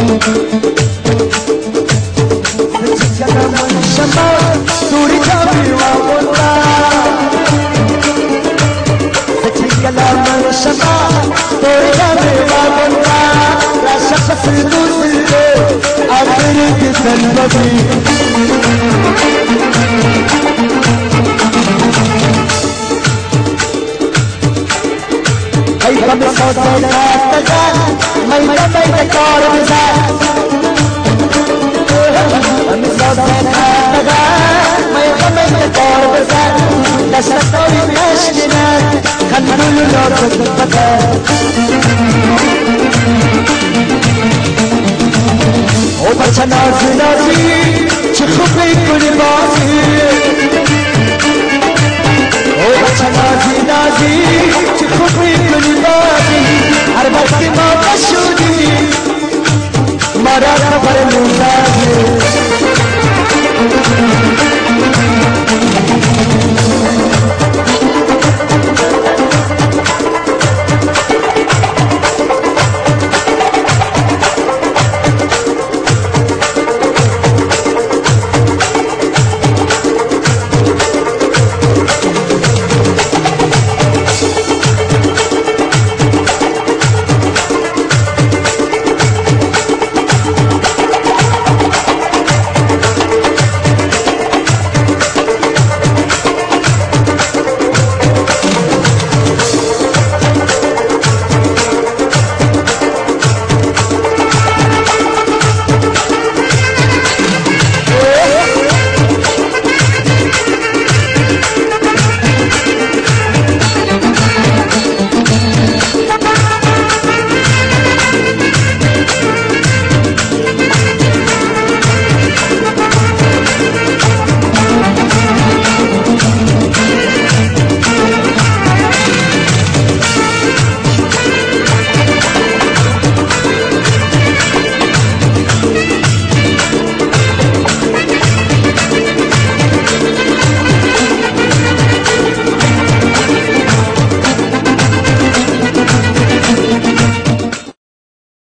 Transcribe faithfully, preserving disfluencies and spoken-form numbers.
أيضا بصوت الأتزال ميتة ميتة كار بزال بصوت الأتزال ميتة ميتة كار بزال لستوري بأشكنا خلوا للأرض الفتاة وبچه نازی نازی چه خوب میکنی بازی وبچه نازی نازی چه خوب میکنی بازی هر وقتی ما بشودی ما را خبر میزن